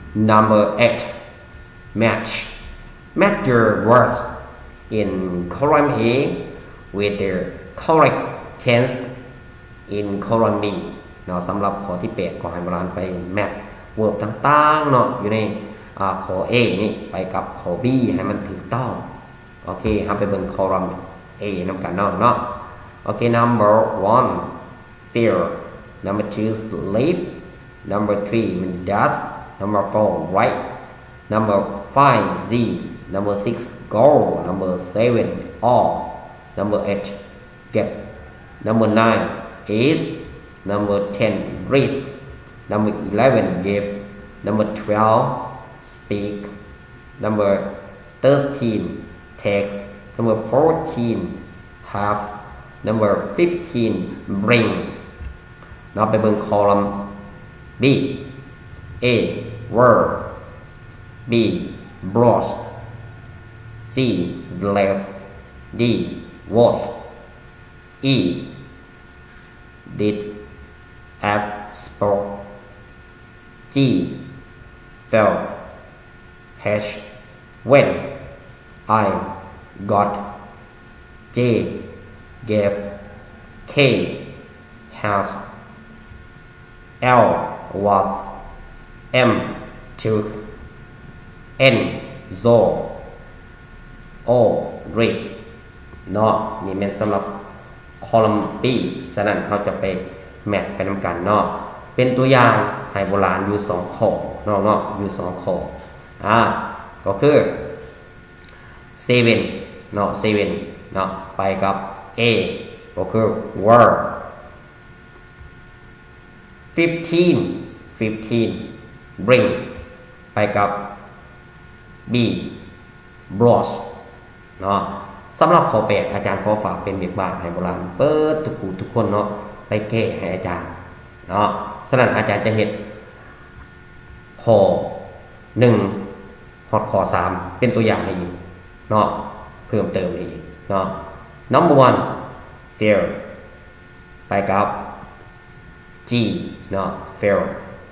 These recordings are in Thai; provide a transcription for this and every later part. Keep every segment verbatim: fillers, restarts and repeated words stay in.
Number eight. Match. Match your words in column A with the correct tense in column B เนาะสำหรับข้อที่แปดขอให้โบราณไปแมทเวิร์บต่างๆเนาะอยู่ในข้อ A นี่ไปกับข้อ B ให้มันถูกต้องโอเคครับไปเบิ่ง column A นำกันเนาะเนาะโอเค number one fear number two sleep number three does number four right number five Z number six go number seven all number eight get number nine is number ten read number eleven give number twelve speak number thirteen text number fourteen have number fifteen bring นับไปเบิ่ง column B A were B brought C left D what E did F spoke G felt H when I got J gave K has L was M took N saw O read เนาะนี่เป็นสำหรับ column B ฉะนั้นเขาจะไปแมทไปนำกันเนาะเป็นตัวอย่างให้โบราณอยู่สองข้อเนาะเนาะอยู่สองข้ออ่าก็คือ seven เนาะ seven เนาะไปกับ A ก็คือ were fifteen fifteen bring ไปกับ B brought เนาะสำหรับข้อแปดอาจารย์ขอฝากเป็นเบียกบานให้โบราณเปิดทุกผู้ทุกคนเนาะไปแก้ให้อาจารย์เนาะฉะนั้นอาจารย์จะเห็นข้อหนึ่งฮอดข้อสามเป็นตัวอย่างให้อีกเนาะเพิ่มเติมให้อีกเนาะ number one fear ไปกับ G เนาะ fear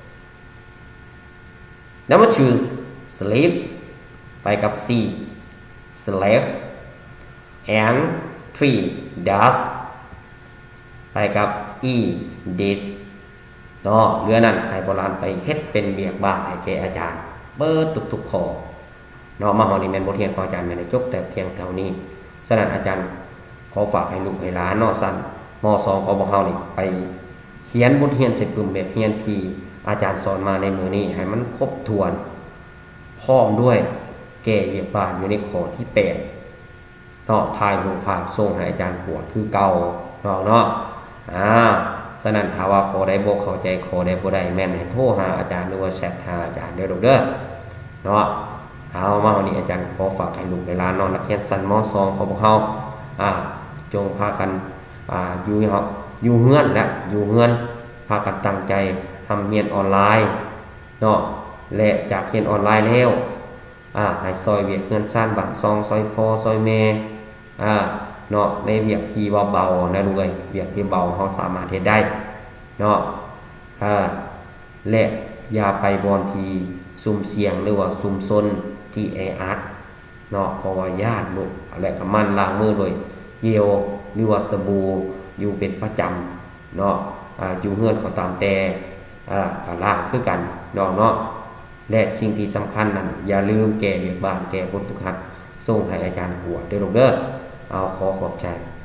number two sleep ไปกับ C slept and three does ไปกับ E did เนาะเรื่องนั้นให้โบราณไปเฮ็ดเป็นเบียกบ้าให้แก่อาจารย์เปิดทุกๆข้อเนาะมาเฮานี่แม่นบทเรียนของอาจารย์แม่นจบแต่เพียงเท่านี้ฉะนั้นอาจารย์ขอฝากให้ลูกให้หลานเนาะสั่นม.สอง ของพวกเฮานี่ไปเขียนบทเรียนใส่กลุ่มแบบเรียนที่อาจารย์สอนมาในมื้อนี้ให้มันครบถ้วนพร้อมด้วยแก้เบียกบ้านอยู่ในข้อที่แปดเนาะถ่ายรูปภาพส่งให้อาจารย์ปวดคือเก่าเนาะเนาะอ่าฉะนั้นถ้าว่าขอได้บ่เข้าใจขอได้บ่ได้แม่นให้โทรหาอาจารย์หรือว่าแชทหาอาจารย์เด้อลูกเด้อเนาะเอามาวันนี้อาจารย์ขอฝากให้ลูกให้หลานเนาะนักเรียนชั้นม.สอง ของพวกเฮาอ่าจงพากันอ่าอยู่เฮาอยู่เฮือนและอยู่เฮือนพากันตั้งใจทำเรียนออนไลน์เนาะและจากเรียนออนไลน์แล้วอ่าให้ซอยเวียกเงินซ่านบ้านซองซอยพ่อซอยแม่อ่าเนาะในเวียกที่ว่าเบานะลูกเอ้ยเวียกที่เบาเฮาสามารถเฮ็ดได้เนาะอ่าและอย่าไปบอนที่ซุ่มเสี่ยงหรือว่าซุ่มซนที่แออัดเนาะเพราะว่าญาติลูกและก็มันล้างมือด้วยเจลหรือว่าสบู่อยู่เป็นประจำเนาะอ่าอยู่เฮือนก็ตามแต่อ่าก็ล้างคือกันเนาะเนาะและสิ่งที่สำคัญนั้นอย่าลืมแก้เบียกบ้านแก้บทฝึกหัดส่งให้อาจารย์หัวเด้อลูกเด้อเอาขอขอบใจ